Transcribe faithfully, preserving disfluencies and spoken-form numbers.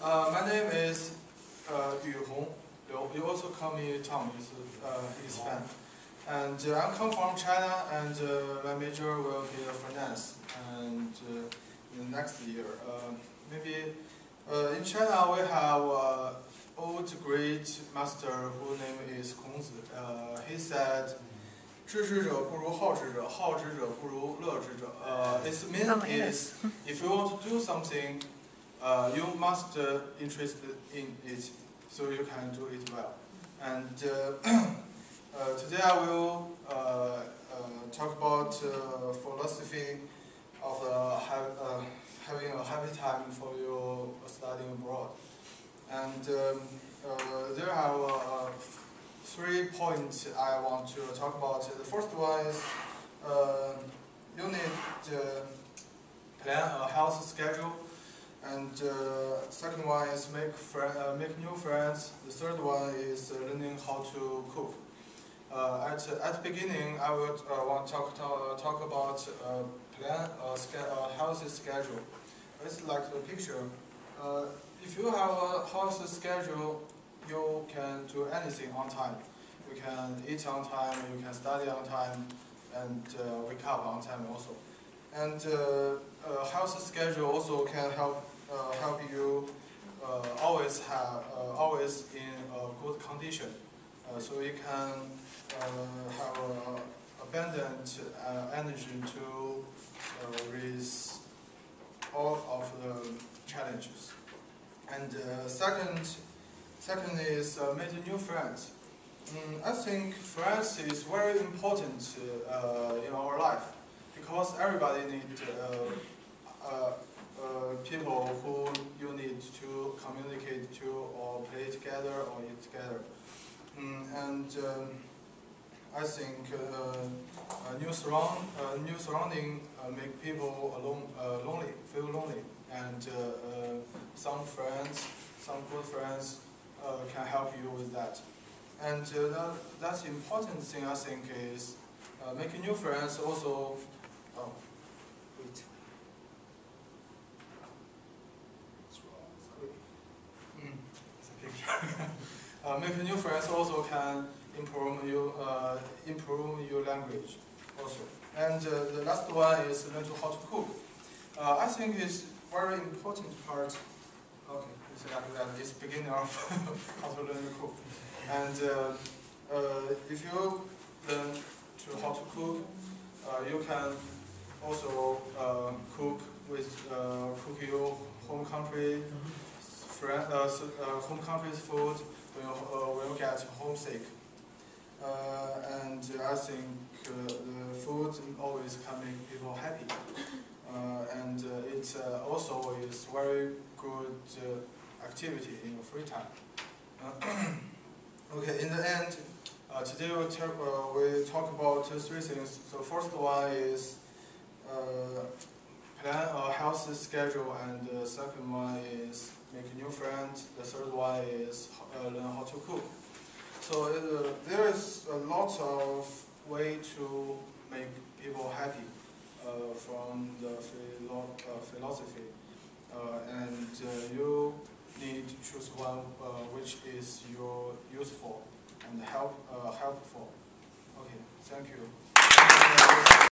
Uh, my name is uh, Yu Hong. Liu. You also call me Tom, is uh, his fan. And uh, I come from China, and uh, my major will be finance. And uh, in the next year, uh, maybe uh, in China we have uh, old great master whose name is Kongzi. Uh, he said, 知之者不如好之者，好之者不如乐之者. Uh, its meaning is, if you want to do something, uh, you must uh, interested in it, so you can do it well. And uh, uh, today I will uh, uh, talk about uh, philosophy of uh, have, uh, having a happy time for you studying abroad. And um, uh, there are uh, three points I want to talk about. The first one is uh, you need to plan a health schedule, and uh, second one is make friend, uh, make new friends. The third one is uh, learning how to cook. Uh, at at the beginning, I would uh, want to talk to, talk about uh, plan a, ske a healthy schedule. It's like the picture. Uh, if you have a healthy schedule, you can do anything on time. You can eat on time, you can study on time, and uh, wake up on time also. And uh, a healthy schedule also can help uh, help you uh, always have uh, always in a good condition, uh, so you can uh, have uh, abundant uh, energy to uh, raise all of the challenges. And uh, second. Second is uh, making new friends. Mm, I think friends is very important uh, in our life, because everybody needs uh, uh, uh, people who you need to communicate to, or play together, or eat together. Mm, and um, I think uh, a new surround, uh, new surrounding uh, make people alone, uh, lonely, feel lonely, and uh, uh, some friends, some good friends. Uh, can help you with that. And uh, that, that's the important thing, I think, is uh, making new friends also. Oh, wait. Mm, it's a picture. uh, making new friends also can improve you, uh, improve your language also. And uh, the last one is learn to how to cook. Uh, I think it's very important part. Okay. So like that, it's beginning of how to learn to cook. And uh, uh, if you learn to how to cook, uh, you can also uh, cook with uh, cook your home country, friend, uh, uh, home country's food when you uh, when you get homesick. Uh, and I think uh, the food always can make people happy. Uh, and uh, it uh, also is very good. Uh, activity in your free time. Uh, okay, in the end, uh, today we'll talk, uh, we talk about uh, three things. So first one is uh, plan a healthy schedule, and the second one is make a new friend. The third one is uh, learn how to cook. So uh, there is a lot of way to make people happy uh, from the philo uh, philosophy, uh, and uh, you need to choose one uh, which is your useful and help uh, helpful. Okay, thank you.